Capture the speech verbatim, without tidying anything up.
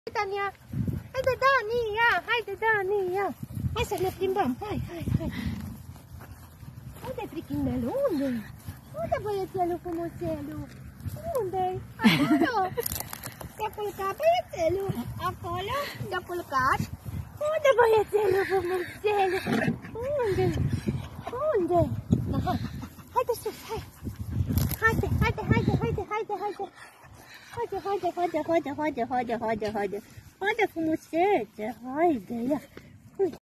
Dania, haide Dania, haide Dania. Hai să ne plimbăm, hai, hai, hai. Unde prichinelul? Unde? Unde băiețelul frumuțelul? Unde-i? Acolo. S-a culcat băiețelul. Acolo s-a culcat. Unde băiețelul frumuțelul? Unde? Unde? Aha. Haide sus, hai. Haide, haide, haide, haide, haide, haide. Haide, haide, haide, haide, haide, haide, haide, haide. Haide frumusețe, haide, ia.